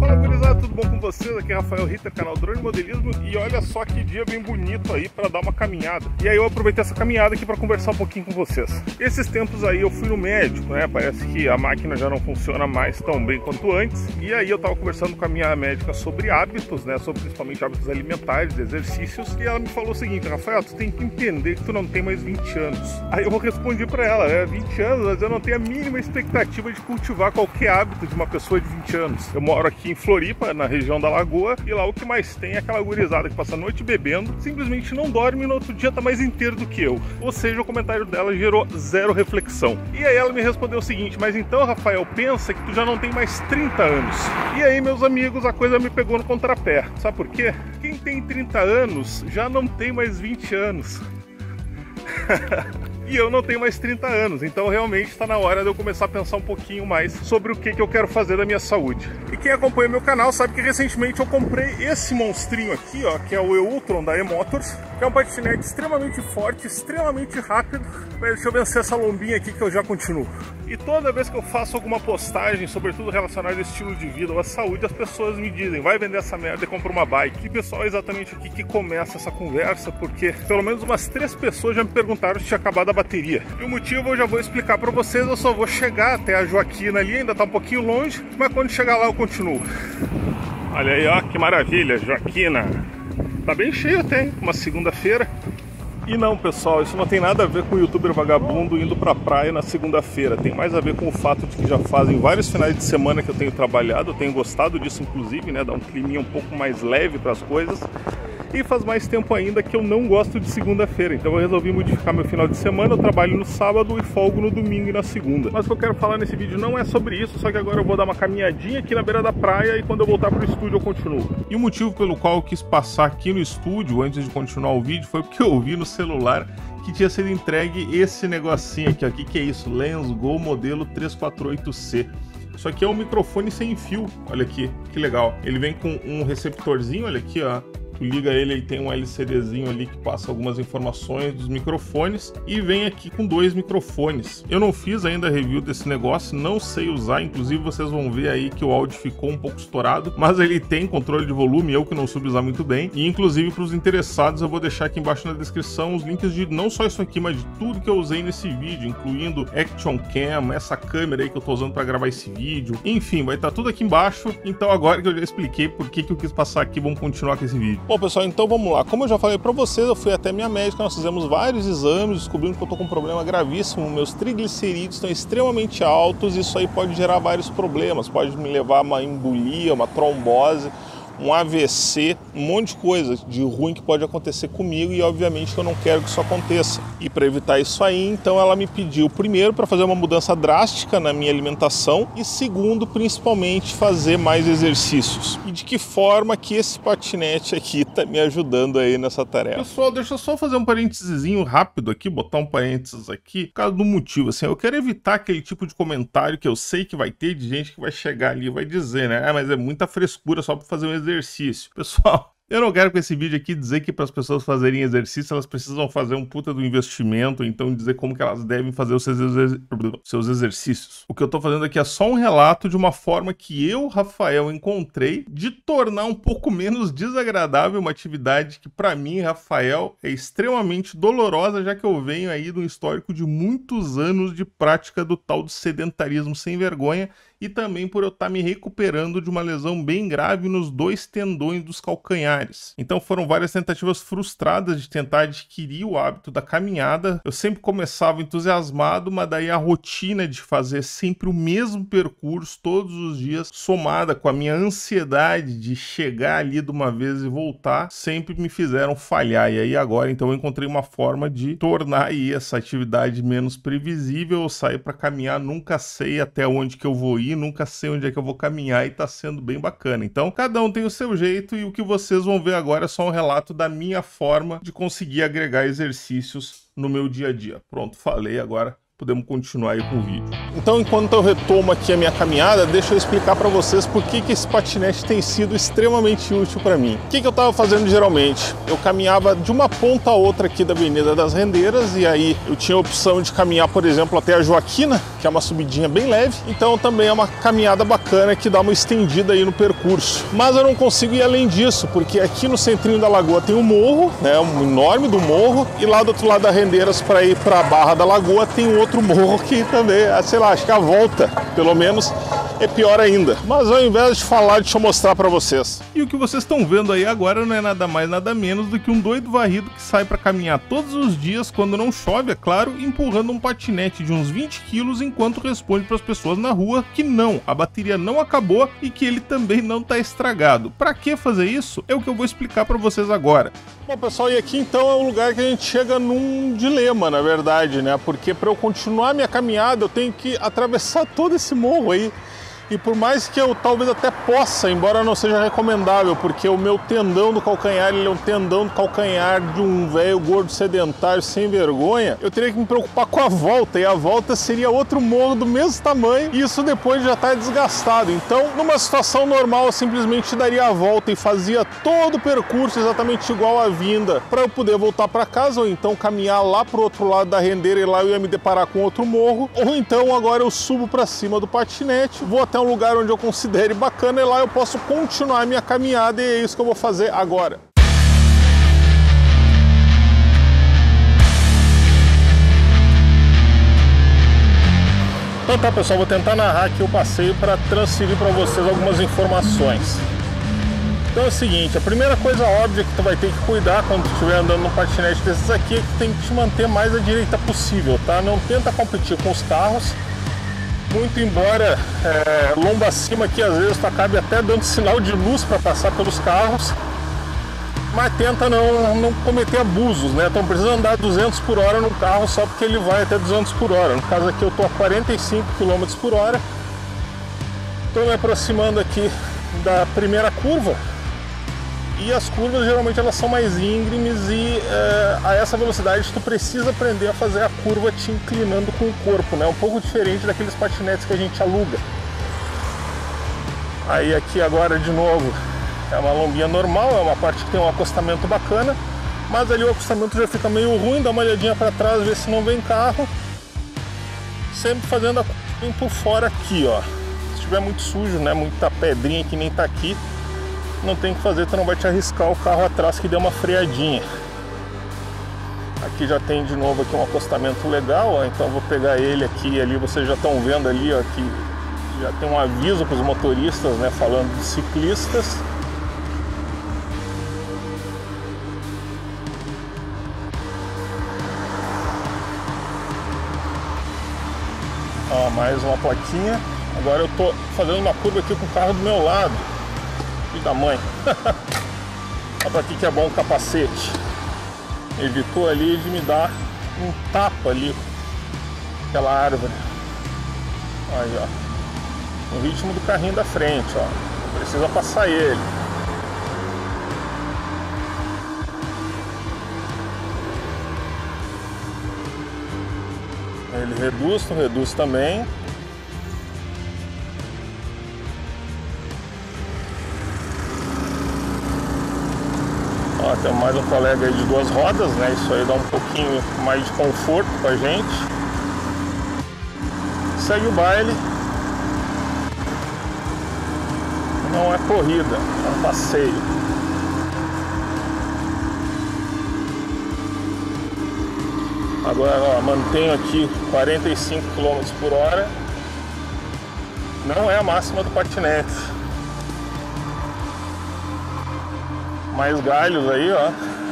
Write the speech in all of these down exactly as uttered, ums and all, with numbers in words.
Fala gurizada, tudo bom com vocês? Aqui é Rafael Ritter, canal Drone Modelismo, e olha só que dia bem bonito aí para dar uma caminhada. E aí eu aproveitei essa caminhada aqui para conversar um pouquinho com vocês. Esses tempos aí eu fui no médico, né? Parece que a máquina já não funciona mais tão bem quanto antes. E aí eu tava conversando com a minha médica sobre hábitos, né? Sobre principalmente hábitos alimentares, exercícios. E ela me falou o seguinte: Rafael, tu tem que entender que tu não tem mais vinte anos. Aí eu respondi para ela, né? vinte anos, mas eu não tenho a mínima expectativa de cultivar qualquer hábito de uma pessoa de vinte anos. Eu moro aqui em Floripa, na região da Lagoa, e lá o que mais tem é aquela gurizada que passa a noite bebendo, simplesmente não dorme e no outro dia tá mais inteiro do que eu. Ou seja, o comentário dela gerou zero reflexão. E aí ela me respondeu o seguinte: mas então, Rafael, pensa que tu já não tem mais trinta anos. E aí, meus amigos, a coisa me pegou no contrapé. Sabe por quê? Quem tem trinta anos já não tem mais vinte anos. E eu não tenho mais trinta anos, então realmente está na hora de eu começar a pensar um pouquinho mais sobre o que, que eu quero fazer da minha saúde. E quem acompanha meu canal sabe que recentemente eu comprei esse monstrinho aqui, ó, que é o E-Ultron da E-Motors, que é um patinete extremamente forte, extremamente rápido. Mas deixa eu vencer essa lombinha aqui que eu já continuo. E toda vez que eu faço alguma postagem, sobretudo relacionada ao estilo de vida ou à saúde, as pessoas me dizem: vai vender essa merda e compra uma bike. E pessoal, é exatamente aqui que começa essa conversa, porque pelo menos umas três pessoas já me perguntaram se tinha acabado a bateria. E o motivo eu já vou explicar pra vocês, eu só vou chegar até a Joaquina ali, ainda tá um pouquinho longe, mas quando chegar lá eu continuo. Olha aí, ó, que maravilha, Joaquina. Tá bem cheio até, hein? Uma segunda-feira. E não, pessoal, isso não tem nada a ver com o youtuber vagabundo indo pra praia na segunda-feira. Tem mais a ver com o fato de que já fazem vários finais de semana que eu tenho trabalhado. Eu tenho gostado disso, inclusive, né? Dar um climinha um pouco mais leve para as coisas. E faz mais tempo ainda que eu não gosto de segunda-feira. Então eu resolvi modificar meu final de semana. Eu trabalho no sábado e folgo no domingo e na segunda. Mas o que eu quero falar nesse vídeo não é sobre isso. Só que agora eu vou dar uma caminhadinha aqui na beira da praia. E quando eu voltar pro estúdio eu continuo. E o motivo pelo qual eu quis passar aqui no estúdio antes de continuar o vídeo foi porque eu vi no celular que tinha sido entregue esse negocinho aqui, ó. O que, que é isso? Lensgo modelo três quatro oito C. Isso aqui é um microfone sem fio, olha aqui, que legal. Ele vem com um receptorzinho, olha aqui, ó. Tu liga ele e tem um LCDzinho ali que passa algumas informações dos microfones. E vem aqui com dois microfones. Eu não fiz ainda a review desse negócio, não sei usar. Inclusive vocês vão ver aí que o áudio ficou um pouco estourado. Mas ele tem controle de volume, eu que não soube usar muito bem. E inclusive para os interessados eu vou deixar aqui embaixo na descrição os links de não só isso aqui, mas de tudo que eu usei nesse vídeo. Incluindo Action Cam, essa câmera aí que eu tô usando para gravar esse vídeo. Enfim, vai estar tudo aqui embaixo. Então agora que eu já expliquei por que, que eu quis passar aqui, vamos continuar com esse vídeo. Bom, pessoal, então vamos lá. Como eu já falei pra vocês, eu fui até minha médica, nós fizemos vários exames, descobrimos que eu tô com um problema gravíssimo. Meus triglicerídeos estão extremamente altos, e isso aí pode gerar vários problemas. Pode me levar a uma embolia, uma trombose, um A V C, um monte de coisa de ruim que pode acontecer comigo, e obviamente que eu não quero que isso aconteça. E para evitar isso aí, então ela me pediu, primeiro, para fazer uma mudança drástica na minha alimentação, e segundo, principalmente, fazer mais exercícios. E de que forma que esse patinete aqui tá me ajudando aí nessa tarefa. Pessoal, deixa eu só fazer um parênteses rápido aqui, botar um parênteses aqui, por causa do motivo, assim, eu quero evitar aquele tipo de comentário que eu sei que vai ter de gente que vai chegar ali e vai dizer, né, ah, mas é muita frescura só para fazer um exercício. Pessoal, eu não quero com esse vídeo aqui dizer que para as pessoas fazerem exercício elas precisam fazer um puta do investimento, então dizer como que elas devem fazer os seus, exer... seus exercícios. O que eu tô fazendo aqui é só um relato de uma forma que eu, Rafael, encontrei de tornar um pouco menos desagradável uma atividade que para mim, Rafael, é extremamente dolorosa, já que eu venho aí de um histórico de muitos anos de prática do tal do sedentarismo sem vergonha, e também por eu estar me recuperando de uma lesão bem grave nos dois tendões dos calcanhares. Então foram várias tentativas frustradas de tentar adquirir o hábito da caminhada. Eu sempre começava entusiasmado, mas daí a rotina de fazer sempre o mesmo percurso todos os dias, somada com a minha ansiedade de chegar ali de uma vez e voltar, sempre me fizeram falhar. E aí agora então eu encontrei uma forma de tornar aí essa atividade menos previsível. Eu saio para caminhar, nunca sei até onde que eu vou ir, nunca sei onde é que eu vou caminhar, e tá sendo bem bacana. Então cada um tem o seu jeito, e o que vocês vão ver agora é só um relato da minha forma de conseguir agregar exercícios no meu dia a dia. Pronto, falei, agora podemos continuar aí com o vídeo. Então, enquanto eu retomo aqui a minha caminhada, deixa eu explicar para vocês por que que esse patinete tem sido extremamente útil para mim. O que que eu estava fazendo geralmente? Eu caminhava de uma ponta a outra aqui da Avenida das Rendeiras, e aí eu tinha a opção de caminhar, por exemplo, até a Joaquina, que é uma subidinha bem leve, então também é uma caminhada bacana que dá uma estendida aí no percurso. Mas eu não consigo ir além disso, porque aqui no centrinho da lagoa tem um morro, né, um enorme do morro, e lá do outro lado da Rendeiras, para ir para a Barra da Lagoa, tem um outro morro que também, sei lá, acho que a volta, pelo menos, é pior ainda. Mas ao invés de falar, deixa eu mostrar para vocês. E o que vocês estão vendo aí agora não é nada mais, nada menos do que um doido varrido que sai para caminhar todos os dias, quando não chove, é claro, empurrando um patinete de uns vinte quilos, enquanto responde para as pessoas na rua que não, a bateria não acabou e que ele também não está estragado. Para que fazer isso? É o que eu vou explicar para vocês agora. Bom, pessoal, e aqui então é o lugar que a gente chega num dilema, na verdade, né? Porque para eu continuar minha caminhada, eu tenho que atravessar todo esse morro aí. E por mais que eu talvez até possa, embora não seja recomendável, porque o meu tendão do calcanhar, ele é um tendão do calcanhar de um velho gordo sedentário sem vergonha, eu teria que me preocupar com a volta, e a volta seria outro morro do mesmo tamanho, e isso depois já está desgastado. Então, numa situação normal, eu simplesmente daria a volta e fazia todo o percurso exatamente igual à vinda, para eu poder voltar para casa, ou então caminhar lá para o outro lado da rendeira, e lá eu ia me deparar com outro morro, ou então agora eu subo para cima do patinete, vou até um lugar onde eu considere bacana, e lá eu posso continuar a minha caminhada, e é isso que eu vou fazer agora. Então tá, pessoal, vou tentar narrar aqui o passeio para transferir para vocês algumas informações. Então é o seguinte, a primeira coisa óbvia que tu vai ter que cuidar quando tu estiver andando num patinete desses aqui é que tu tem que te manter mais à direita possível, tá? Não tenta competir com os carros. Muito embora é, lomba acima aqui, às vezes tu acabe até dando sinal de luz para passar pelos carros, mas tenta não, não cometer abusos, né? Então precisa andar duzentos por hora no carro só porque ele vai até duzentos por hora. No caso aqui eu tô a quarenta e cinco quilômetros por hora. Estou me aproximando aqui da primeira curva, e as curvas geralmente elas são mais íngremes, e é, a essa velocidade tu precisa aprender a fazer a curva te inclinando com o corpo, né? Um pouco diferente daqueles patinetes que a gente aluga. Aí aqui agora de novo é uma lombinha normal, é uma parte que tem um acostamento bacana, mas ali o acostamento já fica meio ruim, dá uma olhadinha para trás, ver se não vem carro. Sempre fazendo a curva por fora aqui, ó. Se estiver muito sujo, né, muita pedrinha que nem tá aqui, não tem que fazer, tu não vai te arriscar o carro atrás que deu uma freadinha. Aqui já tem de novo aqui um acostamento legal, ó, então eu vou pegar ele aqui e ali, vocês já estão vendo ali, ó, que já tem um aviso para os motoristas, né, falando de ciclistas. Ó, mais uma plaquinha. Agora eu tô fazendo uma curva aqui com o carro do meu lado. Filho da mãe. Olha pra aqui que é bom o capacete. Evitou ali de me dar um tapa ali, aquela árvore. Aí, ó. No ritmo do carrinho da frente, ó. Precisa passar ele. Ele reduz, tu reduz também. Ó, tem mais um colega aí de duas rodas, né? Isso aí dá um pouquinho mais de conforto pra gente. Segue o baile. Não é corrida, é um passeio. Agora, ó, mantenho aqui quarenta e cinco quilômetros por hora. Não é a máxima do patinete. Mais galhos aí, ó.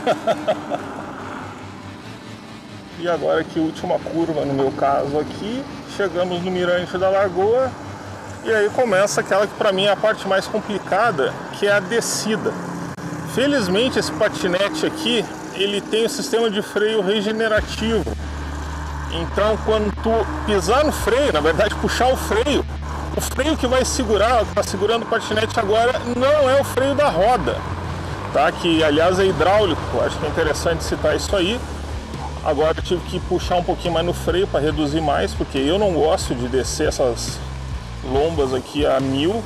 E agora aqui, última curva no meu caso aqui. Chegamos no Mirante da Lagoa. E aí começa aquela que pra mim é a parte mais complicada, que é a descida. Felizmente esse patinete aqui, ele tem um sistema de freio regenerativo. Então quando tu pisar no freio, na verdade puxar o freio, o freio que vai segurar, que está segurando o patinete agora, não é o freio da roda, tá? Que aliás é hidráulico, acho que é interessante citar isso aí. Agora eu tive que puxar um pouquinho mais no freio para reduzir mais, porque eu não gosto de descer essas lombas aqui a mil.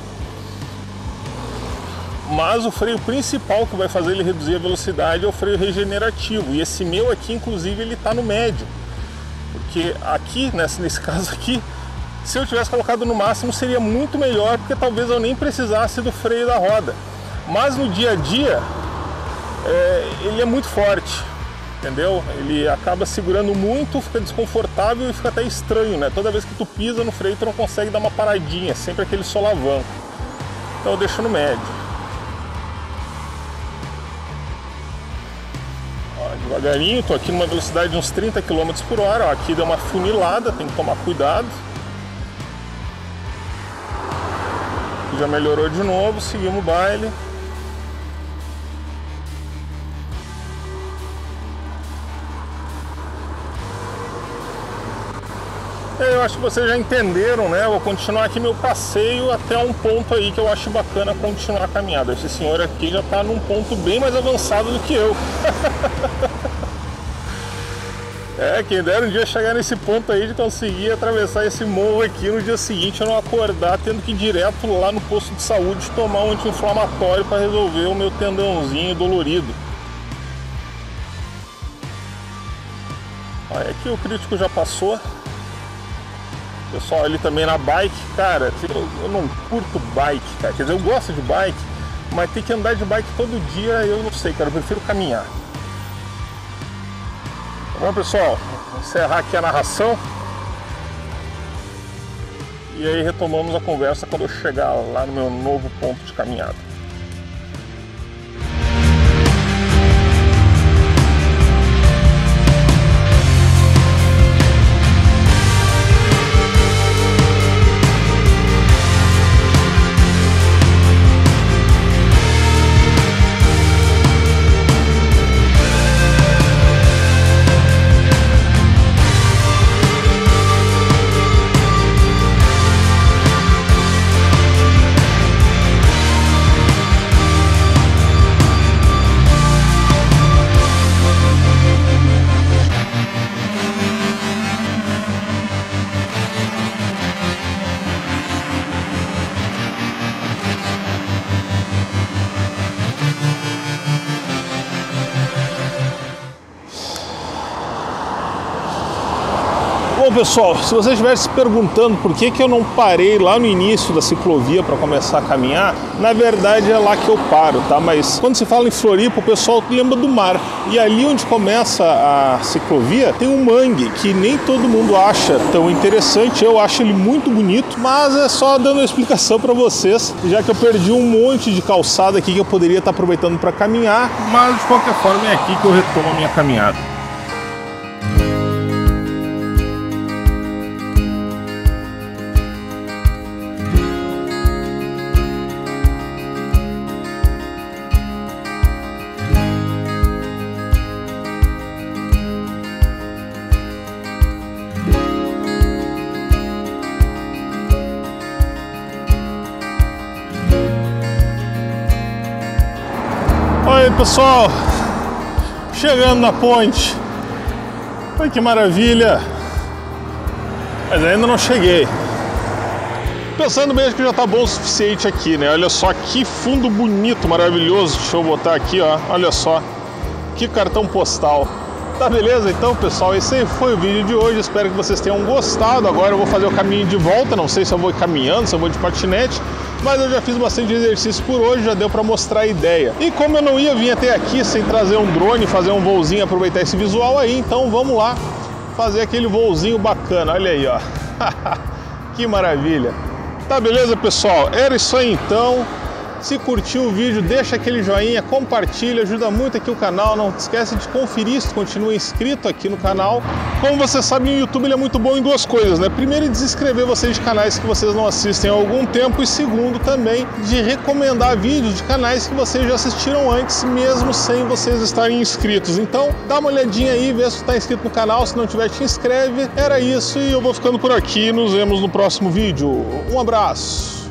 Mas o freio principal que vai fazer ele reduzir a velocidade é o freio regenerativo. E esse meu aqui, inclusive, ele está no médio. Porque aqui, nesse, nesse caso aqui, se eu tivesse colocado no máximo seria muito melhor, porque talvez eu nem precisasse do freio da roda. Mas no dia a dia, é, ele é muito forte, entendeu? Ele acaba segurando muito, fica desconfortável e fica até estranho, né? Toda vez que tu pisa no freio, tu não consegue dar uma paradinha, sempre aquele solavanco. Então eu deixo no médio. Devagarinho, tô aqui numa velocidade de uns trinta quilômetros por hora, ó, aqui deu uma funilada, tem que tomar cuidado. Já melhorou de novo, seguimos o baile. Eu acho que vocês já entenderam, né? Eu vou continuar aqui meu passeio até um ponto aí que eu acho bacana continuar a caminhada. Esse senhor aqui já está num ponto bem mais avançado do que eu. É, quem dera um dia chegar nesse ponto aí de conseguir atravessar esse morro aqui no dia seguinte, eu não acordar tendo que ir direto lá no posto de saúde tomar um anti-inflamatório para resolver o meu tendãozinho dolorido. Olha, aqui o crítico já passou. Pessoal ali também na bike, cara, eu, eu não curto bike, cara. Quer dizer, eu gosto de bike, mas tem que andar de bike todo dia, eu não sei, cara, eu prefiro caminhar. Bom, pessoal, vou encerrar aqui a narração. E aí retomamos a conversa quando eu chegar lá no meu novo ponto de caminhada. Bom, pessoal, se você estiver se perguntando por que, que eu não parei lá no início da ciclovia para começar a caminhar, na verdade é lá que eu paro, tá? Mas quando se fala em Floripa, o pessoal lembra do mar. E ali onde começa a ciclovia tem um mangue que nem todo mundo acha tão interessante. Eu acho ele muito bonito, mas é só dando uma explicação para vocês, já que eu perdi um monte de calçada aqui que eu poderia estar aproveitando para caminhar. Mas de qualquer forma é aqui que eu retomo a minha caminhada. Olha aí, pessoal, chegando na ponte. Olha que maravilha. Mas ainda não cheguei. Pensando mesmo que já tá bom o suficiente aqui, né? Olha só que fundo bonito, maravilhoso. Deixa eu botar aqui, ó. Olha só que cartão postal. Tá, beleza? Então, pessoal, esse aí foi o vídeo de hoje. Espero que vocês tenham gostado. Agora eu vou fazer o caminho de volta. Não sei se eu vou caminhando, se eu vou de patinete, mas eu já fiz bastante exercício por hoje, já deu para mostrar a ideia. E como eu não ia vir até aqui sem trazer um drone, fazer um voozinho, aproveitar esse visual aí, então vamos lá fazer aquele voozinho bacana. Olha aí, ó. Que maravilha. Tá, beleza, pessoal? Era isso aí então. Se curtiu o vídeo, deixa aquele joinha, compartilha, ajuda muito aqui o canal. Não esquece de conferir se continua inscrito aqui no canal. Como vocês sabem, o YouTube ele é muito bom em duas coisas, né? Primeiro, desinscrever vocês de canais que vocês não assistem há algum tempo. E segundo, também de recomendar vídeos de canais que vocês já assistiram antes, mesmo sem vocês estarem inscritos. Então, dá uma olhadinha aí, vê se está inscrito no canal. Se não tiver, te inscreve. Era isso e eu vou ficando por aqui. Nos vemos no próximo vídeo. Um abraço!